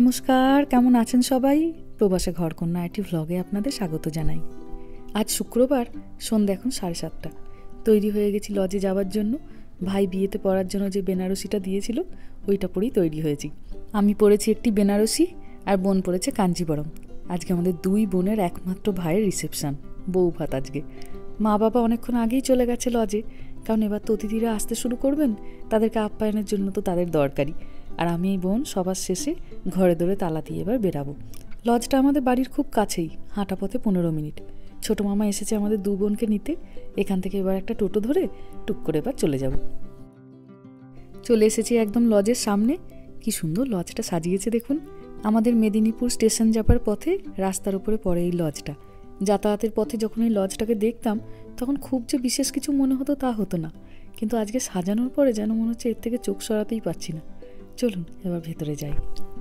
নমস্কার, কেমন আছেন সবাই? প্রবাসে ঘরকন্যা একটি ভ্লগে আপনাদের স্বাগত জানাই। আজ শুক্রবার, সন্ধ্যা এখন 7:30। তৈরি হয়ে গেছি লজে যাওয়ার জন্য। ভাই বিয়েতে পরার জন্য যে বেনারসিটা দিয়েছিল ওইটা পরেই তৈরি হয়েছি। আমি পরেছি একটি বেনারসি আর বোন পরেছে কাঞ্জিবরম। আজকে আমাদের দুই বোনের একমাত্র ভাইয়ের রিসেপশন, বউ ভাত আজকে। মা বাবা অনেকক্ষণ আগেই চলে গেছে লজে, কারণ এবার তো অতিথিরা আসতে শুরু করবেন, তাদেরকে আপ্যায়নের জন্য তো তাদের দরকারি। আর আমি এই বোন সবার শেষে ঘরে দৌড়ে তালা দিয়ে এবার বেরাবো। লজটা আমাদের বাড়ির খুব কাছেই, হাঁটা পথে 15 মিনিট। ছোটো মামা এসেছে আমাদের দু বোনকে নিতে। এখান থেকে এবার একটা টোটো ধরে টুক করে এবার চলে যাব। চলে এসেছি একদম লজের সামনে। কি সুন্দর লজটা সাজিয়েছে দেখুন। আমাদের মেদিনীপুর স্টেশন যাবার পথে রাস্তার উপরে পড়ে এই লজটা। যাতায়াতের পথে যখন এই লজটাকে দেখতাম তখন খুব যে বিশেষ কিছু মনে হতো তা হতো না, কিন্তু আজকে সাজানোর পরে যেন মনে হচ্ছে এর থেকে চোখ সরাতেই পারছি না। চলুন এবার ভেতরে যাই।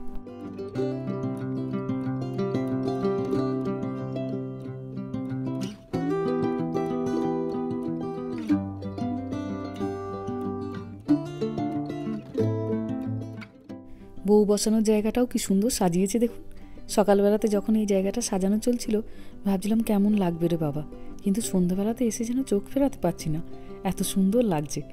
বউ বসানোর জায়গাটাও কি সুন্দর সাজিয়েছে দেখুন। সকালবেলাতে যখন এই জায়গাটা সাজানো চলছিল ভাবছিলাম কেমন লাগবে রে বাবা, কিন্তু সন্ধ্যাবেলাতে এসে যেন চোখ ফেরাতে পারছি না, এত সুন্দর লাগছে।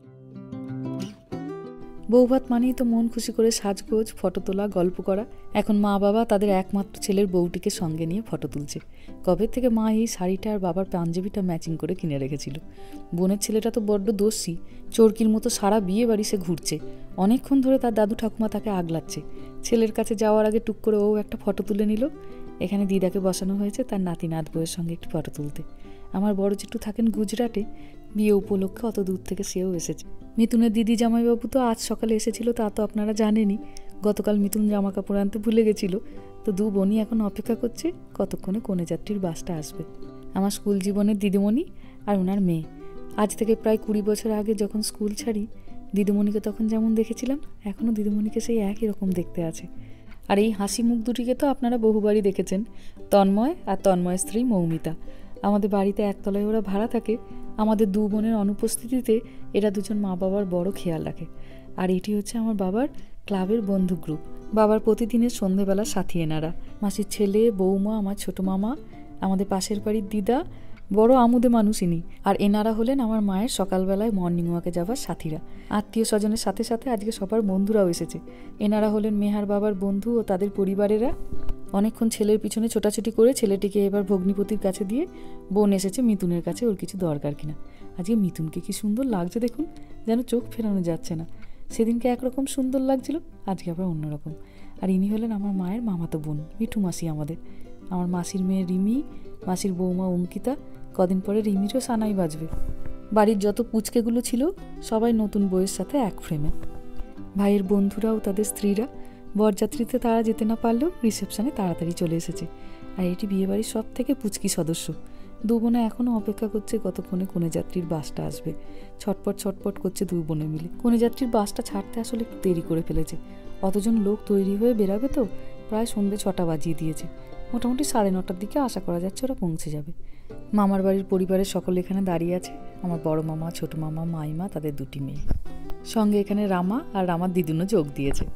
বউভাত মানেই তো মন খুশি করে সাজগোজ, ফটো তোলা, গল্প করা। এখন মা বাবা তাদের একমাত্র ছেলের বউটিকে সঙ্গে নিয়ে ফটো তুলছে। কবে থেকে মা এই শাড়িটা আর বাবার পাঞ্জাবিটা ম্যাচিং করে কিনে রেখেছিল। বোনের ছেলেটা তো বড্ড দোষী, চোরকির মতো সারা বিয়ে বাড়ি সে ঘুরছে। অনেকক্ষণ ধরে তার দাদু ঠাকুমা তাকে আগলাচ্ছে। ছেলের কাছে যাওয়ার আগে টুক করে ও একটা ফটো তুলে নিল। এখানে দিদাকে বসানো হয়েছে তার নাতি নাত বউয়ের সঙ্গে একটু ফটো তুলতে। আমার বড় জেঠু থাকেন গুজরাটে, বিয়ে উপলক্ষে অত দূর থেকে সেও এসেছে। মিতুনের দিদি জামাইবাবু তো আজ সকালে এসেছিল, তা তো আপনারা জানেনই। গতকাল মিতুন জামা কাপড় আনতে ভুলে গেছিল, তো দু বোনই এখন অপেক্ষা করছে কতক্ষণে কনে যাত্রীর বাসটা আসবে। আমার স্কুল জীবনের দিদিমণি আর ওনার মেয়ে। আজ থেকে প্রায় 20 বছর আগে যখন স্কুল ছাড়ি, দিদিমণিকে তখন যেমন দেখেছিলাম এখনও দিদিমণিকে সেই একই রকম দেখতে আছে। আর এই হাসি মুখ দুটিকে তো আপনারা বহুবারই দেখেছেন, তন্ময় আর তন্ময় স্ত্রী মৌমিতা। আমাদের বাড়িতে একতলায় ওরা ভাড়া থাকে। আমাদের দু বোনের অনুপস্থিতিতে এরা দুজন মা বাবার বড় খেয়াল রাখে। আর এটি হচ্ছে আমার বাবার ক্লাবের বন্ধু গ্রুপ, বাবার প্রতিদিনের সন্ধেবেলা সাথী এনারা। মাসির ছেলে, বৌমা, আমার ছোটো মামা, আমাদের পাশের বাড়ির দিদা, বড় আমুদে মানুষ ইনি। আর এনারা হলেন আমার মায়ের সকালবেলায় মর্নিং ওয়াকে যাওয়ার সাথীরা। আত্মীয় স্বজনের সাথে সাথে আজকে সবার বন্ধুরাও এসেছে। এনারা হলেন মেহার বাবার বন্ধু ও তাদের পরিবারেরা। অনেকক্ষণ ছেলের পিছনে ছোটাছুটি করে ছেলেটিকে এবার ভগ্নিপতির কাছে দিয়ে বোন এসেছে মিতুনের কাছে ওর কিছু দরকার কিনা। আজকে মিতুনকে কি সুন্দর লাগছে দেখুন, যেন চোখ ফেরানো যাচ্ছে না। সেদিনকে একরকম সুন্দর লাগছিল, আজকে আবার অন্যরকম। আর ইনি হলেন আমার মায়ের মামাতো বোন, মিঠু মাসি আমাদের। আমার মাসির মেয়ে রিমি, মাসির বৌমা অঙ্কিতা। কদিন পরে রিমিরও সানাই বাজবে। বাড়ির যত পুচকেগুলো ছিল সবাই নতুন বউয়ের সাথে এক ফ্রেমে। ভাইয়ের বন্ধুরাও তাদের স্ত্রীরা। বরযাত্রীতে তারা যেতে না পারলেও রিসেপশনে তাড়াতাড়ি চলে এসেছে। আর এটি বিয়েবাড়ির সব থেকে পুচকি সদস্য। দু বোনে এখনও অপেক্ষা করছে কতক্ষণে কনে যাত্রীর বাসটা আসবে। ছটপট ছটপট করছে দুই বোনে মিলে। কনে যাত্রীর বাসটা ছাড়তে আসলে একটু দেরি করে ফেলেছে। অতজন লোক তৈরি হয়ে বেরাবে তো প্রায় সন্ধ্যে 6টা বাজিয়ে দিয়েছে। মোটামুটি 9:30টার দিকে আশা করা যাচ্ছে ওরা পৌঁছে যাবে। মামার বাড়ির পরিবারের সকলে এখানে দাঁড়িয়ে আছে। আমার বড় মামা, ছোটো মামা, মাইমা, তাদের দুটি মেয়ে। সঙ্গে এখানে রামা আর রামার দিদুনও যোগ দিয়েছে।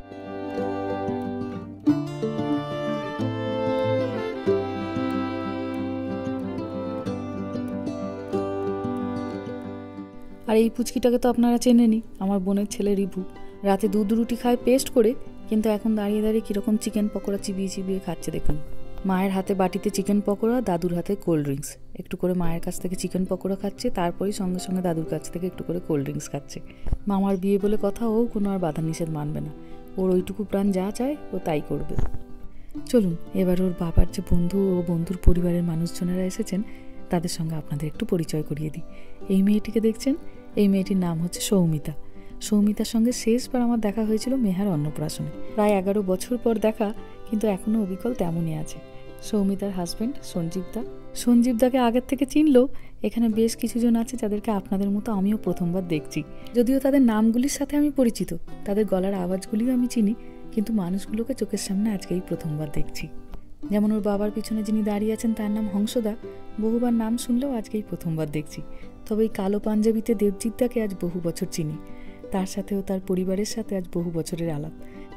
আর এই পুচকিটাকে তো আপনারা চেনেনই, আমার বোনের ছেলে রিভু। রাতে দুধ রুটি খায় পেস্ট করে, কিন্তু এখন দাঁড়িয়ে দাঁড়িয়ে কীরকম চিকেন পকোড়া চিবিয়ে চিবিয়ে খাচ্ছে দেখুন। মায়ের হাতে বাটিতে চিকেন পকোড়া, দাদুর হাতে কোল্ড ড্রিঙ্কস। একটু করে মায়ের কাছ থেকে চিকেন পকোড়া খাচ্ছে, তারপরেই সঙ্গে সঙ্গে দাদুর কাছ থেকে একটু করে কোল্ড ড্রিঙ্কস খাচ্ছে। মামার বিয়ে বলে কথা, ও কোনো আর বাধা নিষেধ মানবে না। ওর ওইটুকু প্রাণ যা চায় ও তাই করবে। চলুন এবার ওর বাবার যে বন্ধু ও বন্ধুর পরিবারের মানুষজনেরা এসেছেন তাদের সঙ্গে আপনাদের একটু পরিচয় করিয়ে দিই। এই মেয়েটিকে দেখছেন, এই মেয়েটির নাম হচ্ছে সৌমিতা। সৌমিতার সঙ্গে শেষবার আমার দেখা হয়েছিল মেহার অন্নপ্রাশনে। প্রায় 11 বছর পর দেখা, কিন্তু এখনও অবিকল তেমনই আছে। সৌমিতার হাজব্যান্ড সঞ্জীবদা। সঞ্জীবদাকে আগের থেকে চিনলেও এখানে বেশ কিছুজন আছে যাদেরকে আপনাদের মতো আমিও প্রথমবার দেখছি। যদিও তাদের নামগুলির সাথে আমি পরিচিত, তাদের গলার আওয়াজগুলিও আমি চিনি, কিন্তু মানুষগুলোকে চোখের সামনে আজকেই প্রথমবার দেখছি। যেমন ওর বাবার পিছনে যিনি দাঁড়িয়ে আছেন তার নাম হংসদা, বহুবার নাম শুনলেও আজকেই প্রথমবার দেখছি। তবে এই কালো পাঞ্জাবিতে দেবজিৎদাকে আজ বহু বছর চিনি। তার সাথেও তার পরিবারের সাথে আজ বহু বছরের আলাপ।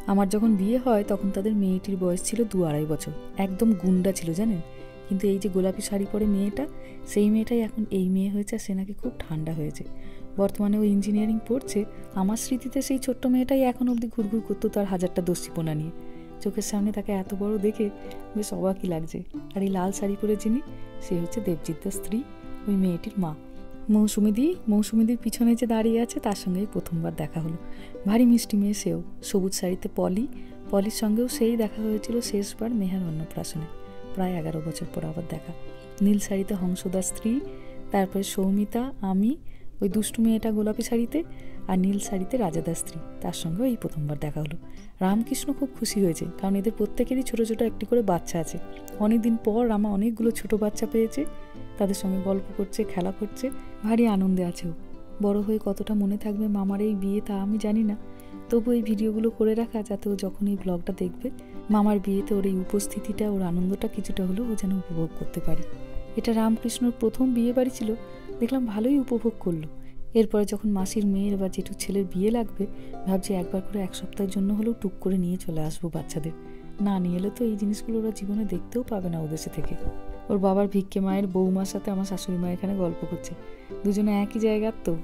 আমার যখন বিয়ে হয় তখন তাদের মেয়েটির বয়স ছিল 2-2.5 বছর, একদম গুন্ডা ছিল জানেন। কিন্তু এই যে গোলাপি শাড়ি পরে মেয়েটা, সেই মেয়েটাই এখন এই মেয়ে হয়েছে, সে নাকি খুব ঠান্ডা হয়েছে। বর্তমানে ও ইঞ্জিনিয়ারিং পড়ছে। আমার স্মৃতিতে সেই ছোট্ট মেয়েটাই এখন অবধি ঘুরঘুর করতো তার হাজারটা দস্যিপনা নিয়ে। চোখের সামনে তাকে এত বড় দেখে বেশ অবাকই লাগছে। আর এই লাল শাড়ি পরে যিনি, সে হচ্ছে দেবজিৎদার স্ত্রী, ওই মেয়েটির মা মৌসুমিদির পিছনে যে দাঁড়িয়ে আছে তার সঙ্গেই প্রথমবার দেখা হলো। ভারী মিষ্টি মেয়ে সেও, সবুজ শাড়িতে পলির সঙ্গেও সেই দেখা হয়েছিল শেষবার মেহার অন্নপ্রাশনে, প্রায় 11 বছর পর আবার দেখা। নীল শাড়িতে হংসদার স্ত্রী, তারপরে সৌমিতা, আমি, ওই দুষ্টু মেয়েটা গোলাপি শাড়িতে, আর নীল শাড়িতে রাজাদার স্ত্রী, তার সঙ্গেও এই প্রথমবার দেখা হলো। রামকৃষ্ণ খুব খুশি হয়েছে, কারণ এদের প্রত্যেকেরই ছোটো ছোটো একটি করে বাচ্চা আছে। অনেকদিন পর রামা অনেকগুলো ছোট বাচ্চা পেয়েছে, তাদের সঙ্গে গল্প করছে, খেলা করছে, ভারী আনন্দে আছে ও। বড় হয়ে কতটা মনে থাকবে মামার এই বিয়ে তা আমি জানি না, তবু এই ভিডিওগুলো করে রাখা যাতে ও যখন এই ব্লগটা দেখবে মামার বিয়েতে ওর এই উপস্থিতিটা, ওর আনন্দটা কিছুটা হলেও ও যেন উপভোগ করতে পারে। এটা রামকৃষ্ণর প্রথম বিয়ে বাড়ি ছিল, দেখলাম ভালোই উপভোগ করলো। এরপরে যখন মাসির মেয়ের বা জেঠুর ছেলের বিয়ে লাগবে, ভাবছি একবার করে 1 সপ্তাহের জন্য হলেও টুক করে নিয়ে চলে আসবো বাচ্চাদের। না নিয়ে এলে তো এই জিনিসগুলো ওরা জীবনে দেখতেও পাবে না ওদেশে থেকে। ওর বাবার ভিক্ষে মায়ের বৌমার সাথে আমার শাশুড়ি মা এখানে গল্প করছে, দুজনে একই জায়গার তো।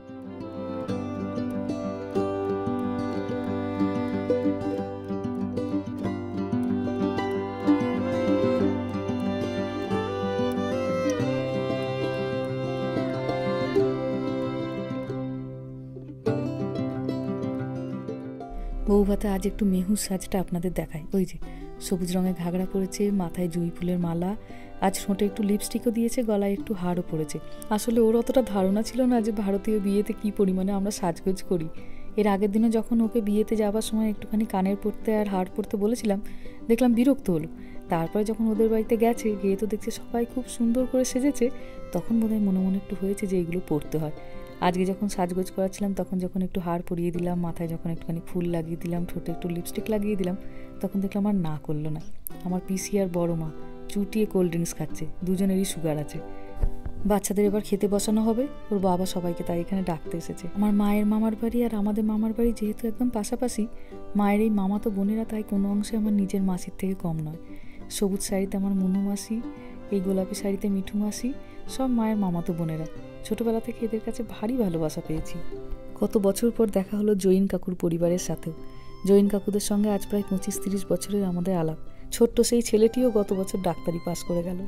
বউ ভাতে আজ একটু মেহুর সাজটা আপনাদের দেখায়। ওই যে সবুজ রঙের ঘাগড়া পরেছে, মাথায় জুঁই ফুলের মালা, আজ ঠোঁটে একটু লিপস্টিকও দিয়েছে, গলায় একটু হারও পরেছে। আসলে ওর অতটা ধারণা ছিল না যে ভারতীয় বিয়েতে কী পরিমাণে আমরা সাজগোজ করি। এর আগের দিনে যখন ওকে বিয়েতে যাওয়ার সময় একটুখানি কানের পরতে আর হার পরতে বলেছিলাম, দেখলাম বিরক্ত হলো। তারপরে যখন ওদের বাড়িতে গেছে, গিয়ে তো দেখছে সবাই খুব সুন্দর করে সেজেছে, তখন বোধহয় মনে মনে একটু হয়েছে যে এগুলো পরতে হয়। আজকে যখন সাজগোজ করাচ্ছিলাম তখন যখন একটু হার পরিয়ে দিলাম, মাথায় যখন একটুখানি ফুল লাগিয়ে দিলাম, ঠোঁটে একটু লিপস্টিক লাগিয়ে দিলাম, তখন দেখলাম আর না করলো না। আমার পিসি আর বড় মা চুটিয়ে কোল্ড ড্রিঙ্কস খাচ্ছে, দুজনেরই সুগার আছে। বাচ্চাদের এবার খেতে বসানো হবে, ওর বাবা সবাইকে তাই এখানে ডাকতে এসেছে। আমার মায়ের মামার বাড়ি আর আমাদের মামার বাড়ি যেহেতু একদম পাশাপাশি, মায়ের এই মামাতো বোনেরা তাই কোনো অংশে আমার নিজের মাসির থেকে কম নয়। সবুজ শাড়িতে আমার মনু মাসি, এই গোলাপি শাড়িতে মিঠু মাসি, সব মায়ের মামাতো বোনেরা। ছোটবেলা থেকে এদের কাছে ভারী ভালোবাসা পেয়েছি। কত বছর পর দেখা হলো জৈন কাকুর পরিবারের সাথেও। জৈন কাকুদের সঙ্গে আজ প্রায় 25-30 বছরের আমাদের আলাপ। ছোট্ট সেই ছেলেটিও গত বছর ডাক্তারি পাস করে গেল।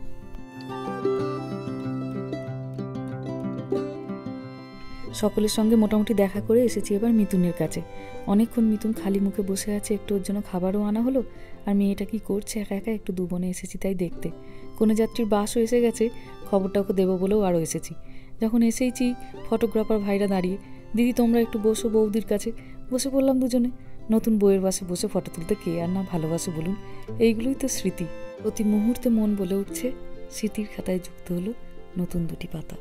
সকলের সঙ্গে মোটামুটি দেখা করে এসেছি এবার মিতুনের কাছে। অনেকক্ষণ মিতুন খালি মুখে বসে আছে, একটু ওর জন্য খাবারও আনা হলো। আর মেয়েটা কি করছে একা একা, একটু দুবনে এসেছি তাই দেখতে। কোনো যাত্রীর বাসও এসে গেছে, খবরটা ওকে দেবো বলেও আরও এসেছি। যখন এসেইছি, ফটোগ্রাফার ভাইরা দাঁড়িয়ে, দিদি তোমরা একটু বসো বৌদির কাছে। বসে পড়লাম দুজনে। নতুন বউয়ের বাসে বসে ফটো তুলতে কে আর না ভালোবাসে বলুন। এইগুলোই তো স্মৃতি। প্রতি মুহূর্তে মন বলে উঠছে, স্মৃতির খাতায় যুক্ত হলো নতুন 2টি পাতা।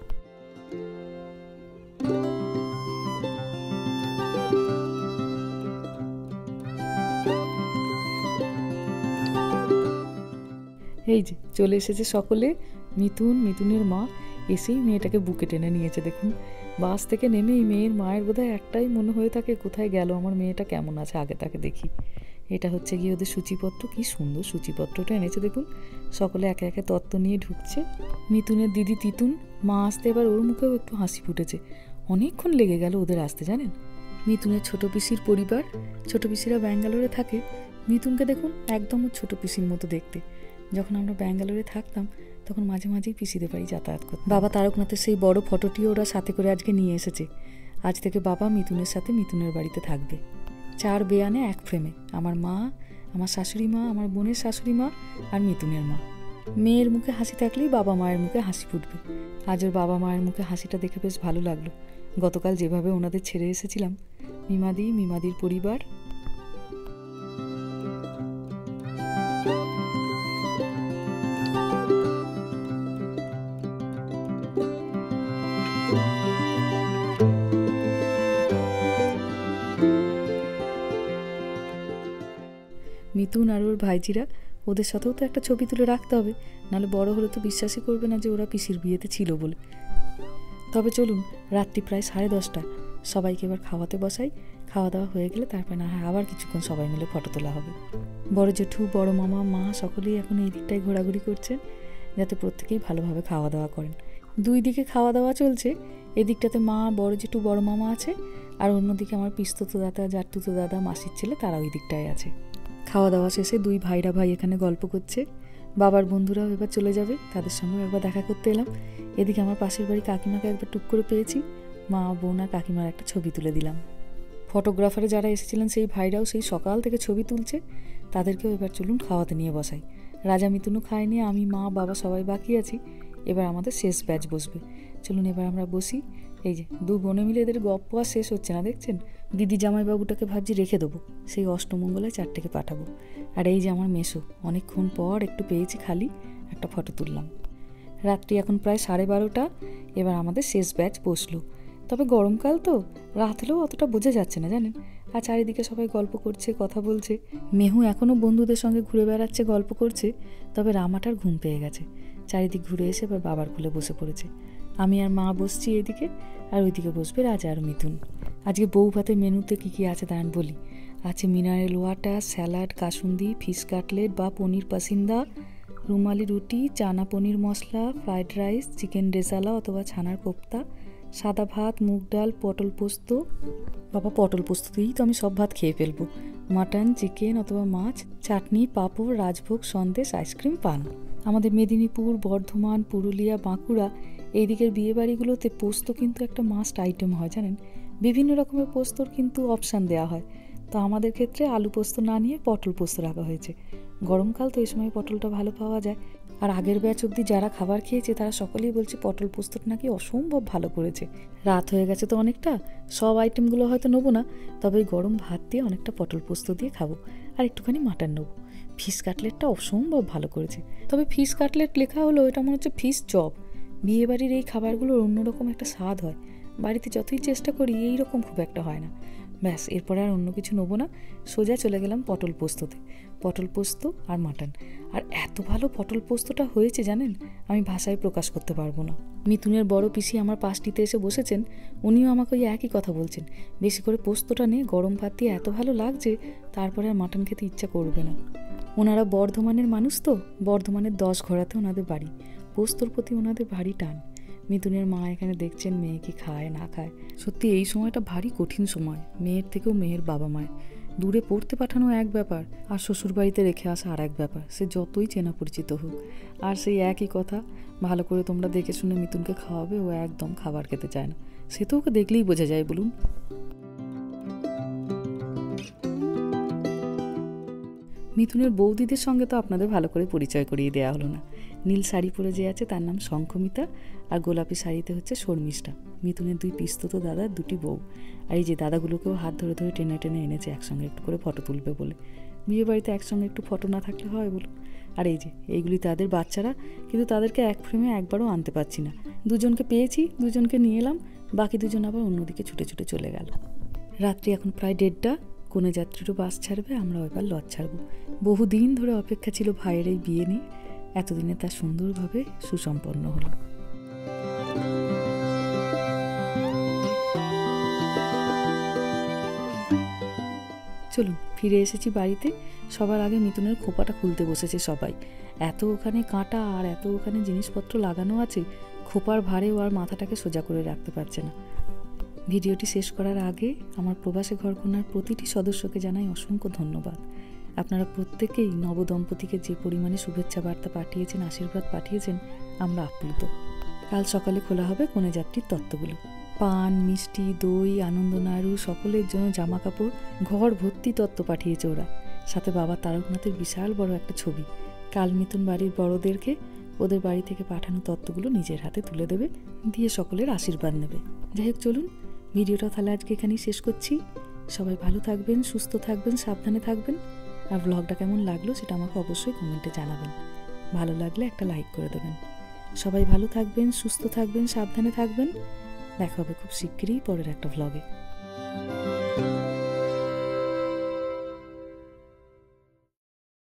এই যে চলে এসেছে সকলে। মিতুনের মা এসেই মেয়েটাকে বুকে টেনে নিয়েছে। দেখুন, বাস থেকে নেমে এই মেয়ের মায়ের বোধহয় একটাই মনে হয়ে থাকে, কোথায় গেল আমার মেয়েটা, কেমন আছে, আগে তাকে দেখি। এটা হচ্ছে গিয়ে ওদের সূচিপত্র, কি সুন্দর সূচিপত্রটা এনেছে দেখুন। সকলে একে একে তত্ত্ব নিয়ে ঢুকছে। মিতুনের দিদি তিতুন, মা আসতে এবার ওর মুখেও একটু হাসি ফুটেছে। অনেকক্ষণ লেগে গেল ওদের আসতে জানেন। মিতুনের ছোট পিসির পরিবার, ছোট পিসিরা ব্যাঙ্গালোরে থাকে। মিতুনকে দেখুন, একদম ওর ছোট পিসির মতো দেখতে। যখন আমরা ব্যাঙ্গালোরে থাকতাম তখন মাঝে মাঝেই পিসিদের বাড়ি যাতায়াত করতাম। বাবা তারকনাথের সেই বড় ফটোটিও ওরা সাথে করে আজকে নিয়ে এসেছে। আজ থেকে বাবা মিতুনের সাথে মিতুনের বাড়িতে থাকবে। 4 বেয়ানে 1 ফ্রেমে, আমার মা, আমার শাশুড়ি মা, আমার বোনের শাশুড়ি মা আর মিতুনের মা। মেয়ের মুখে হাসি থাকলেই বাবা মায়ের মুখে হাসি ফুটবে। আজ ওর বাবা মায়ের মুখে হাসিটা দেখে বেশ ভালো লাগলো। গতকাল যেভাবে ওনাদের ছেড়ে এসেছিলাম, মিমাদির পরিবার। মিতুন আর ওর ভাইজিরা, ওদের সাথেও তো একটা ছবি তুলে রাখতে হবে, নাহলে বড় হলে তো বিশ্বাসই করবে না যে ওরা পিসির বিয়েতে ছিল বলে। তবে চলুন, রাত্রি প্রায় 10:30, সবাইকে এবার খাওয়াতে বসাই। খাওয়া দাওয়া হয়ে গেলে তারপরে না হয় আবার কিছুক্ষণ সবাই মিলে ফটো তোলা হবে। বড় জেঠু, বড় মামা, মা সকলেই এখন এই দিকটায় ঘোরাঘুরি করছেন যাতে প্রত্যেকেই ভালোভাবে খাওয়া দাওয়া করেন। দুই দিকে খাওয়া দাওয়া চলছে, এদিকটাতে মা, বড় জেঠু, বড় মামা আছে, আর অন্যদিকে আমার পিস্ততো দাদা, জাটতুতো দাদা, মাসির ছেলে তারা ওই দিকটায় আছে। খাওয়া দাওয়া শেষে দুই ভাইরা ভাই এখানে গল্প করছে। বাবার বন্ধুরাও এবার চলে যাবে, তাদের সঙ্গে একবার দেখা করতে এলাম। এদিকে আমার পাশের বাড়ি কাকিমাকে একবার টুক করে পেয়েছি, মা, বোন আর কাকিমার একটা ছবি তুলে দিলাম। ফটোগ্রাফারে যারা এসেছিলেন সেই ভাইরাও সেই সকাল থেকে ছবি তুলছে, তাদেরকেও এবার চলুন খাওয়াতে নিয়ে বসাই। রাজা মিতুনও খায়নি, আমি, মা, বাবা সবাই বাকি আছি। এবার আমাদের শেষ ব্যাচ বসবে, চলুন এবার আমরা বসি। এই যে দু বোনে মিলে এদের গপ্প আর শেষ হচ্ছে না, দেখছেন? দিদি জামাইবাবুটাকে ভাবছি রেখে দেবো, সেই অষ্টমঙ্গলায় 4টেকে পাঠাবো। আর এই যে আমার মেসো, অনেকক্ষণ পর একটু পেয়েছি খালি, একটা ফটো তুললাম। রাত্রি এখন প্রায় 12:30, এবার আমাদের শেষ ব্যাচ বসলো। তবে গরমকাল তো রাত হলেও অতটা বোঝা যাচ্ছে না জানেন। আর চারিদিকে সবাই গল্প করছে, কথা বলছে। মেহু এখনও বন্ধুদের সঙ্গে ঘুরে বেড়াচ্ছে, গল্প করছে। তবে রামাটার ঘুম পেয়ে গেছে, চারিদিক ঘুরে এসে এবার বাবার কোলে বসে পড়েছে। আমি আর মা বসছি এইদিকে, আর ওইদিকে বসবে রাজা আর মিথুন। আজকে বউ ভাতের মেনুতে কী কী আছে দাঁড়ান বলি। আছে মিনারেল ওয়াটার, স্যালাড, কাসুন্দি, ফিশ কাটলেট বা পনির পাসিন্দা, রুমালি রুটি, চানা paneer masala, fried rice, chicken রেজালা অথবা ছানার কোপ্তা, সাদা ভাত, মুগ ডাল, পটল পোস্ত। বাবা, পটল পোস্ত দিয়েই তো আমি সব ভাত খেয়ে ফেলবো। মাটন, চিকেন অথবা মাছ, চাটনি, পাঁপড়, রাজভোগ, সন্দেশ, আইসক্রিম, পান। আমাদের মেদিনীপুর, বর্ধমান, পুরুলিয়া, বাঁকুড়া এই দিকের বিয়েবাড়িগুলোতে পোস্ত কিন্তু একটা মাস্ট আইটেম হয় জানেন। বিভিন্ন রকমের পোস্তর কিন্তু অপশান দেওয়া হয়, তো আমাদের ক্ষেত্রে আলু পোস্ত না নিয়ে পটল পোস্ত রাখা হয়েছে। গরমকাল তো এই সময় পটলটা ভালো পাওয়া যায়। আর আগের ব্যাচ অবধি যারা খাবার খেয়েছে তারা সকলেই বলছে পটল পোস্তটা নাকি অসম্ভব ভালো করেছে। রাত হয়ে গেছে তো অনেকটা, সব আইটেমগুলো হয়তো নেবো না, তবে গরম ভাত দিয়ে অনেকটা পটল পোস্ত দিয়ে খাবো, আর একটুখানি মাটন নেবো। ফিশ কাটলেটটা অসম্ভব ভালো করেছে। তবে ফিশ কাটলেট লেখা হলো, এটা মনে হচ্ছে ফিশ চপ। বিয়েবাড়ির এই খাবারগুলোর অন্যরকম একটা স্বাদ হয়, বাড়িতে যতই চেষ্টা করি এইরকম খুব একটা হয় না। ব্যাস, এরপরে আর অন্য কিছু নেবো না, সোজা চলে গেলাম পটল পোস্ততে। পটল পোস্ত আর মাটন, আর এত ভালো পটল পোস্তটা হয়েছে জানেন, আমি ভাষায় প্রকাশ করতে পারবো না। মিথুনের বড় পিসি আমার পাশটিতে এসে বসেছেন, উনিও আমাকে ওই একই কথা বলছেন, বেশি করে পোস্তটা নিয়ে গরম ভাত দিয়ে এত ভালো লাগছে, তারপরে আর মাটন খেতে ইচ্ছা করবে না। ওনারা বর্ধমানের মানুষ তো, বর্ধমানের 10 ঘোড়াতে ওনাদের বাড়ি, পোস্তর প্রতি ওনাদের ভারী টান। মিথুনের মা এখানে দেখছেন মেয়ে কি খায় না খায়। সত্যি এই সময়টা ভারী কঠিন সময়, মেয়ের থেকেও মেয়ের বাবা মায়ের। দূরে পড়তে পাঠানো এক ব্যাপার, আর শ্বশুরবাড়িতে রেখে আসা আর এক ব্যাপার, সে যতই চেনা পরিচিত হোক। আর সেই একই কথা, ভালো করে তোমরা দেখে শুনে মিথুনকে খাওয়াবে, ও একদম খাবার খেতে চায় না। সে তো ওকে দেখলেই বোঝা যায় বলুন। মিথুনের বৌদিদের সঙ্গে তো আপনাদের ভালো করে পরিচয় করিয়ে দেওয়া হলো না। নীল শাড়ি পরে যে আছে তার নাম শঙ্খমিতা, আর গোলাপি শাড়িতে হচ্ছে শর্মিষ্ঠা, মিথুনের 2 পিস্ততো দাদার 2টি বউ। আর এই যে দাদাগুলোকেও হাত ধরে ধরে টেনে টেনে এনেছে একসঙ্গে একটু করে ফটো তুলবে বলে। বিয়ে বাড়িতে একসঙ্গে একটু ফটো না থাকলে হয় বলুন। আর এই যে এইগুলি তাদের বাচ্চারা, কিন্তু তাদেরকে এক ফ্রেমে একবারও আনতে পারছি না। দুজনকে পেয়েছি, দুজনকে নিয়ে এলাম, বাকি দুজন আবার অন্যদিকে ছুটে ছুটে চলে গেল। রাত্রি এখন প্রায় 1:30, কোনে যাত্রীরও বাস ছাড়বে, আমরা এবার লজ ছাড়বো। বহুদিন ধরে অপেক্ষা ছিল ভাইয়ের এই বিয়ে নিয়ে, এতদিনে তা সুন্দরভাবে সুসম্পন্ন হলো। চলুন ফিরে এসেছি বাড়িতে। সবার আগে মিথুনের খোপাটা খুলতে বসেছে সবাই। এত ওখানে কাঁটা আর এত ওখানে জিনিসপত্র লাগানো আছে, খোপার ভারেও আর মাথাটাকে সোজা করে রাখতে পারছে না। ভিডিওটি শেষ করার আগে আমার প্রবাসী ঘরকন্যার প্রতিটি সদস্যকে জানাই অসংখ্য ধন্যবাদ। আপনারা প্রত্যেকেই নবদম্পতিকে যে পরিমাণে শুভেচ্ছা বার্তা পাঠিয়েছেন, আশীর্বাদ পাঠিয়েছেন, আমরা আপ্লুত। কাল সকালে খোলা হবে কনে যাত্রীর তত্ত্বগুলো। পান, মিষ্টি, দই, আনন্দনাড়ু, সকলের জন্য জামা কাপড়, ঘর ভর্তি তত্ত্ব পাঠিয়েছে ওরা। সাথে বাবা তারকনাথের বিশাল বড় একটা ছবি। কাল মিথুন বাড়ির বড়দেরকে ওদের বাড়ি থেকে পাঠানো তত্ত্বগুলো নিজের হাতে তুলে দেবে, দিয়ে সকলের আশীর্বাদ নেবে। যাই হোক, চলুন ভিডিওটা তাহলে আজকে এখানেই শেষ করছি। সবাই ভালো থাকবেন, সুস্থ থাকবেন, সাবধানে থাকবেন। আর ব্লগটা কেমন লাগলো সেটা আমাকে অবশ্যই কমেন্টে জানাবেন। ভালো লাগলে একটা লাইক করে দেবেন। সবাই ভালো থাকবেন, সুস্থ থাকবেন, সাবধানে থাকবেন। দেখা হবে খুব শিগগিরই পরের একটা ব্লগে।